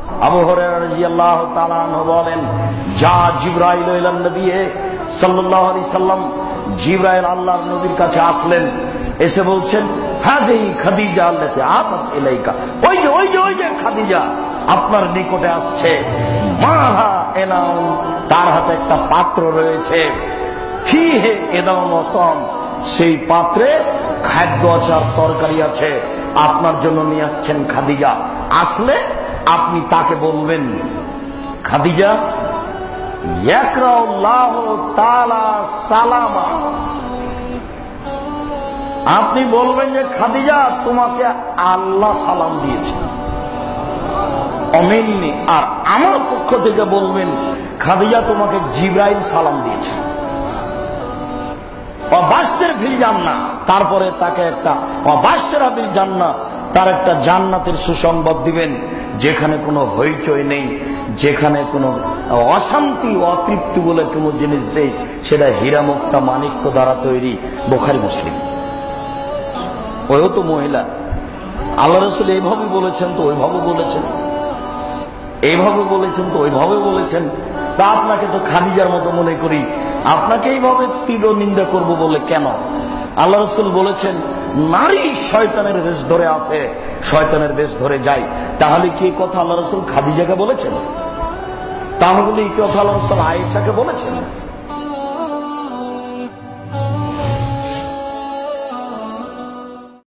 আবু হুরায়রা রাদিয়াল্লাহু তাআলা আনহু বলেন, যা জিবরাইল ইলান নবী সাল্লাল্লাহু আলাইহি সাল্লাম, জিবরাইল আল্লাহর নবীর কাছে আসলেন, এসে বলছেন, হাযিহি খাদিজা আল্লাতী আতাত ইলাইকা, ওই যে খাদিজা আপনার নিকটে আসছে, মাহা এনাউন, তার হাতে একটা পাত্র রয়েছে, ফিহে এদামতম, সেই পাত্রে খাদ্য আচার তরকারি আছে, আপনার জন্য নিয়ে আসছেন খাদিজা। আসলে আপনি তাকে বলবেন, খাদিজা ইয়াকরাউল্লাহু তাআলা সালামা, আপনি বলবেন যে খাদিজা তোমাকে আল্লাহ সালাম দিয়েছে, অমিন্নি, আর আমার পক্ষ থেকে বলবেন খাদিজা তোমাকে জিবরাইল সালাম দিয়েছে। অবাসের ফিল জান্নাহ, তারপরে তাকে একটা অবাসের বিল জান্নাহ, তার একটা জান্নাতের সুসংবাদ দিবেন, যেখানে কোনো হইচই নেই, যেখানে কোনো অশান্তি অতৃপ্তি বলে কোনো জিনিস নেই, সেটা হীরা মুক্তা মাণিক্য দ্বারা তৈরি। বুখারী মুসলিম। ওও তো মহিলা, আল্লাহ রাসূল এইভাবে বলেছেন তো ওইভাবে বলেছেন, এইভাবে বলেছেন তো ওইভাবে বলেছেন। তা আপনাকে তো খাদিজার মতো মনে করি, আপনাকে এইভাবে তীব্র নিন্দা করব বলে কেন? আল্লাহ রাসূল বলেছেন, নারী শয়তানের বেশ ধরে আসে, শয়তানের বেশ ধরে যায়। তাহলে কি এই কথা আল্লাহ রাসূল খাদিজাকে বলেছেন? তাহলে এই কথা আল্লাহ রাসূল আয়েশাকে বলেছেন?